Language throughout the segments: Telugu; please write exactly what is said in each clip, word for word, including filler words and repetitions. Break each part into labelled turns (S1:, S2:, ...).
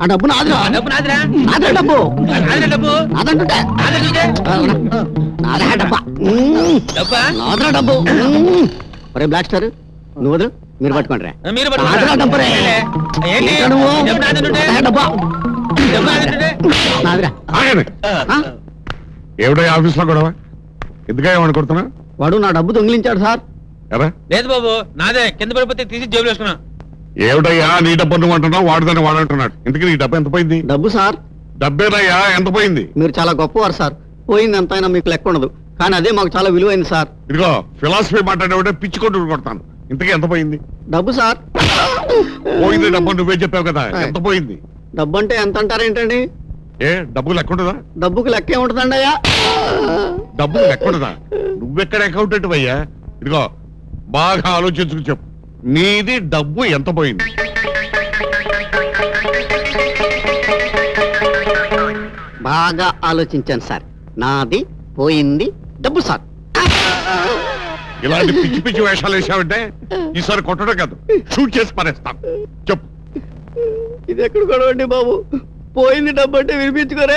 S1: ఆ డబ్బు నాదిరా
S2: డబ్బు నాదిరా
S1: నాదే డబ్బు
S2: నాదిరా డబ్బు
S1: నాదంటుంటే నాదే డబ్బా
S2: డబ్బా
S1: నాదిరా డబ్బు. ఒరే బ్లాక్ స్టార్ నువ్వు వదులు, మీరు పట్టుకోండి రా.
S2: మీరు
S1: నాదిరా డబ్బు రే డబ్బా నాదిరా.
S3: ఏమిటో ఆఫీస్ లో గొడవ? ఎందుకని కొడుతున్నా?
S1: వాడు నా డబ్బు దొంగిలించాడు సార్.
S2: లేదు బాబు, నాదే కింద పడిపోతే తీసి జేబులో వేసుకున్నా.
S3: ఏమిటయ్యా నీ డబ్బు నువ్వు అంటున్నావు, వాడుదని వాడు అంటున్నాడు. ఇంతకీ నీ డబ్బు ఎంత పోయింది?
S1: డబ్బు సార్
S3: డబ్బేనయ్యా, ఎంత పోయింది?
S1: మీరు చాలా గొప్పవారు సార్. పోయింది ఎంతైనా మీకు లెక్క ఉండదు, కానీ అదే మాకు చాలా విలువైంది సార్.
S3: ఇదిగో ఫిలాసఫీ మాట్లాడేవాడే పిచ్చి కొట్టు కొడతాను. ఇంతకీ ఎంత పోయింది?
S1: డబ్బు సార్
S3: పోయింది డబ్బు నువ్వే చెప్పావు కదా, ఎంత పోయింది?
S1: డబ్బు అంటే ఎంత అంటారేంటండి?
S3: ఏ డబ్బు లెక్క ఉంటుందా?
S1: డబ్బుకి లెక్కే ఉంటుందండి అయ్యా.
S3: డబ్బుకి లెక్క ఉంటుందా? నువ్వెక్కడ అకౌంటెంట్ అయ్యా? ఇదిగో బాగా ఆలోచించుకు చెప్పు, నీది డబ్బు ఎంత పోయింది?
S1: బాగా ఆలోచించాను సార్. నాది పోయింది డబ్బు సార్.
S3: ఇలాంటి పిచ్చి పిచ్చి వేషాలు వేసావంటే ఈసారి కొట్టడం కాదు, షూట్ చేసి పారేస్తాను. చెప్పు.
S1: ఇది ఎక్కడ గొడవండి బాబు, పోయింది డబ్బు అంటే వినిపించుకోరే.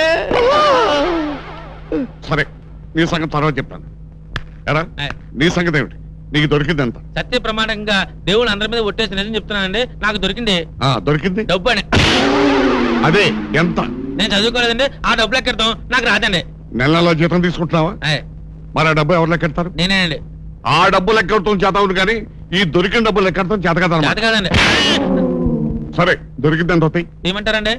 S3: సరే నీ సంగతి తర్వాత చెప్తాను. ఎరా నీ సంగతి ఏమిటి? నీకు దొరికింది ఎంత?
S2: సత్య ప్రమాణంగా దేవుడు అందరి మీద ఒట్టేసి నిజం చెప్తున్నానండి, నాకు దొరికింది.
S3: దొరికింది
S2: డబ్బు అని.
S3: అదే ఎంత?
S2: నేను చదువుకోలేదండి, ఆ డబ్బు లెక్కెడతాం నాకు రాదండి.
S3: నెల నెల జీతం తీసుకుంటున్నావా? మరి ఆ డబ్బు ఎవరు లెక్కెడతారు?
S2: నేనేనండి.
S3: ఆ డబ్బు లెక్కెడతాం చేత ఉంది, కానీ ఈ దొరికిన డబ్బు లెక్కెడతాం చేత కదా.
S2: చేత కాదండి.
S3: సరే దొరికింది ఎంత అవుతాయి?
S2: ఏమంటారండి?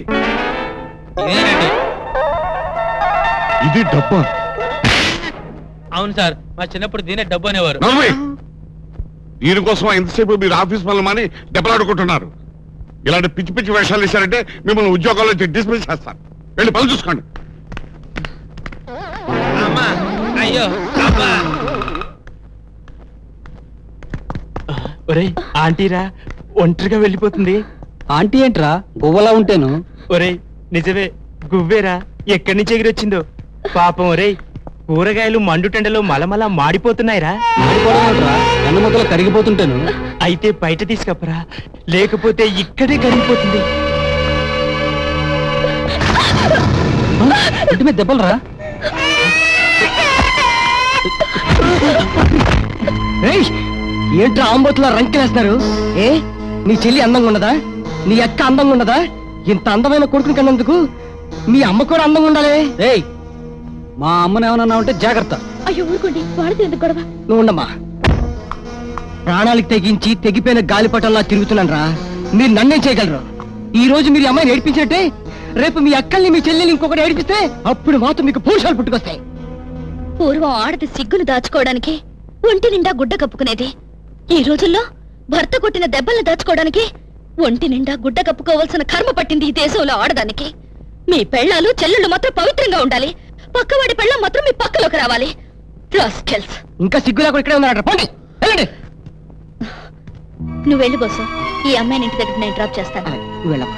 S3: ఇది డబ్బు?
S2: అవును సార్, మా చిన్నప్పుడు దీనే డబ్బు అనేవారు.
S3: దీనికోసం ఎంతసేపు మీరు ఆఫీస్ పనులు మాని దెబ్బలాడుకుంటున్నారు. ఇలాంటి పిచ్చి పిచ్చి వేషాలు వేశారంటే మిమ్మల్ని ఉద్యోగాల్లో డిస్మిస్ చేస్తారు. వెళ్ళి పనులు చూసుకోండి.
S2: అమ్మా అయ్యో అబ్బా.
S4: ఒరే ఆంటీరా, ఒంటరిగా వెళ్ళిపోతుంది.
S1: ఆంటీ ఏంట్రా గువ్వలా ఉంటేను?
S4: ఒరే నిజమే, గువ్వేరా, ఎక్కడి నుంచి ఎగిరొచ్చిందో పాపం. ఒరే కూరగాయలు మండుటెండలో మలమల మాడిపోతున్నాయిరా.
S1: ఎన్న మొదలు కరిగిపోతుంటాను.
S4: అయితే బయట తీసుకప్పరా, లేకపోతే ఇక్కడే కరిగిపోతుంది.
S1: ఇంటి మీద దెబ్బలరా? ఏంట్రా ఆంబోతులా రంకెలేస్తారు? ఏ నీ చెల్లి అందంగా ఉండదా? నీ అక్క అందంగా ఉండదా? ఇంత అందమైన కొడుకుని కన్నందుకు మీ అమ్మ కూడా అందంగా ఉండాలి. ఏయ్ మా అమ్మని ఏమన్నా ఉంటే జాగ్రత్త.
S5: అయ్యో ఊరుకోండి, వాడితే ఎందుకు గొడవ?
S1: నువ్వు ఉండమ్మా. ప్రాణాలకు తెగించి తెగిపోయిన గాలిపటంలా తిరుగుతున్నాను రా. మీరు నన్నేం చేయగలరు? ఈ రోజు మీరు అమ్మాయిని ఏడిపించినట్టే రేపు మీ అక్కల్ని మీ చెల్లెల్ని ఇంకొకటి ఏడిపిస్తే అప్పుడు మాత్రం మీకు పూషాలు పుట్టుకొస్తాయి.
S5: పూర్వం ఆడది సిగ్గును దాచుకోవడానికి ఒంటి నిండా గుడ్డ కప్పుకునేది. ఈ రోజుల్లో భర్త కొట్టిన దెబ్బల్ని దాచుకోవడానికి ఒంటి నిండా గుడ్డ కప్పుకోవాల్సిన కర్మ పట్టింది ఈ దేశంలో ఆడదానికి. మీ పెళ్ళాలు చెల్లెళ్ళు మాత్రం పవిత్రంగా ఉండాలి, పక్కవాడి పెళ్ళం మాత్రం మీ పక్కలోకి రావాలి.
S1: ఇంకా సిగ్గు లేకుండా ఇక్కడే ఉన్నారట. పోండి వెళ్ళండి.
S5: నువ్వు వెళ్ళి బస్సు, ఈ అమ్మాయిని ఇంటి దగ్గర నేను డ్రాప్ చేస్తాను.
S1: నువ్వు వెళ్ళమ్మా.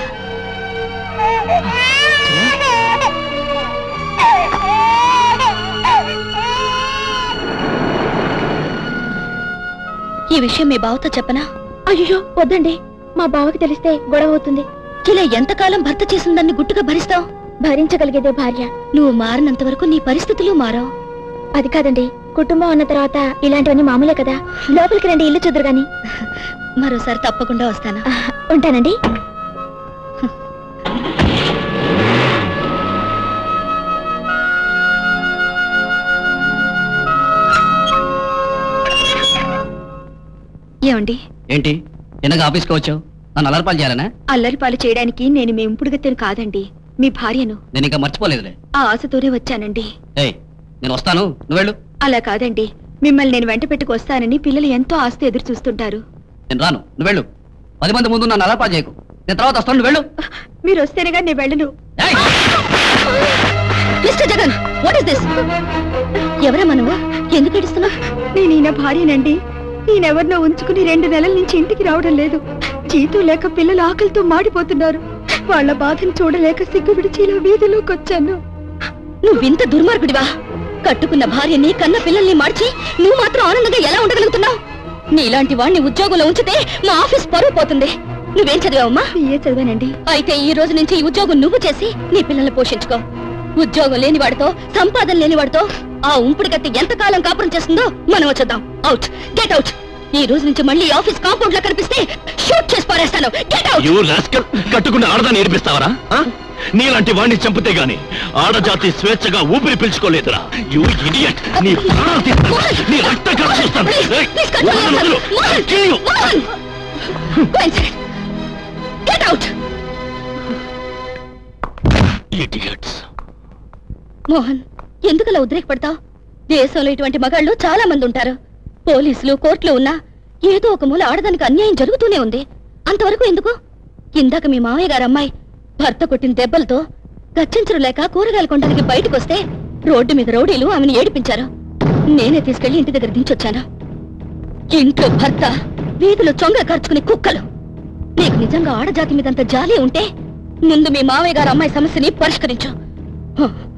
S5: ఈ విషయం మీ బావతో చెప్పనా? అయ్యో వద్దండి, మా బావకి తెలిస్తే గొడవ అవుతుంది. ఇలా ఎంతకాలం భర్త చేసిన దాన్ని గుట్టుగా భరిస్తావు? భరించగలిగేదే భార్య. నువ్వు మారినంత వరకు నీ పరిస్థితులు మారవు. అది కాదండి, కుటుంబం అన్న తర్వాత ఇలాంటివన్నీ మామూలే కదా. లోపలికి రండి, ఇల్లు చూద్దరు గాని. మరోసారి తప్పకుండా వస్తాను. ఉంటానండి. ఏమండి?
S1: ఏంటి ఎనగా ఆఫీస్కి వచ్చావు? నన్ను అల్లరిపాలు చేయాలనా?
S5: అల్లరిపాలు చేయడానికి నేను మీ ఇంపుడుగత్తెను కాదండి, మీ భార్యను.
S1: నేను ఇంకా మర్చిపోలేదులే.
S5: ఆ ఆశతోనే వచ్చానండి.
S1: ఏయ్ నేను వస్తాను, నువ్వు వెళ్ళు.
S5: అలా కాదండి, మిమ్మల్ని నేను వెంట పెట్టుకు వస్తానని పిల్లలు ఎంతో ఆస్తి ఎదురు చూస్తుంటారు.
S1: నేను రాను, నువ్వు వెళ్ళు. పది మంది ముందు నన్ను అల్లరిపాలు చేయకు. నేను తర్వాత వస్తాను, నువ్వు వెళ్ళు.
S5: మీరు వస్తేనేగా నేను వెళ్ళను. Mister Jagan, what is this? ఎవరమ్మా నువ్వు? ఎందుకు ఏడుస్తున్నావు? నేను ఈయన భార్యనండి. నేనెవరినో ఉంచుకుని రెండు నెలల నుంచి ఇంటికి రావడం లేదు. జీతం లేక పిల్లలు ఆకలితో మాడిపోతున్నారు. వాళ్ళ బాధను చూడలేక సిగ్గు విడిచి ఇలా వీధిలోకి వచ్చాను. నువ్వింత దుర్మార్గుడివా? కట్టుకున్న భార్యని కన్న పిల్లల్ని మార్చి నువ్వు మాత్రం ఆనందంగా ఎలా ఉండగలుగుతున్నావు? నీలాంటి వాడిని ఉద్యోగంలో ఉంచితే మా ఆఫీస్ పరువు పోతుంది. నువ్వేం చదివావమ్మా? ఏ చదివానండి. అయితే ఈ రోజు నుంచి ఈ ఉద్యోగం నువ్వు చేసి నీ పిల్లల్ని పోషించుకో. ఉద్యోగం లేని వాడితో, సంపాదన లేని వాడితో ఆ ఉంపుడు కత్తి ఎంతకాలం కాపురం చేస్తుందో మనం వచ్చేద్దాం. Out, get out. ఈ రోజు నుంచి మళ్ళీ ఆఫీస్ కాంపౌండ్ లో కనిపిస్తే షూట్ చేసి పారేస్తాను. Get out.
S6: యూ రాస్కల్, కట్టుకున్న ఆడదాన్ని నేర్పిస్తావరా? నీలాంటి వాడిని చంపితే గాని ఆడజాతి స్వేచ్ఛగా ఊపిరి పీల్చుకోలేదురా. You idiot. నీ ప్రాణాలు తీస్తాను, నీ రక్త కళ చూస్తాను. ఏయ్, వదలు, వదలు. I'll kill you.
S5: Get out.
S6: Idiots.
S5: Mohan, ఎందుకలా ఉద్రేకపడతావు? దేశంలో ఇటువంటి మగాళ్ళు చాలా మంది ఉంటారు. పోలీసులు, కోర్టులు ఉన్నా ఏదో ఒక మూల ఆడదానికి అన్యాయం జరుగుతూనే ఉంది. అంతవరకు ఎందుకు? ఇందాక మీ మామయ్య గారు అమ్మాయి భర్త కొట్టిన దెబ్బలతో గచ్చించరు లేక కూరగాయలు కొనడానికి బయటకు వస్తే రోడ్డు మీద రౌడీలు ఆమెను ఏడిపించారు. నేనే తీసుకెళ్లి ఇంటి దగ్గర దించొచ్చాను. ఇంట్లో భర్త, వీధిలో చొంగ ఖర్చుకునే కుక్కలు. నీకు నిజంగా ఆడజాతి మీదంత జాలి ఉంటే ముందు మీ మామయ్య గారు అమ్మాయి సమస్యని పరిష్కరించు.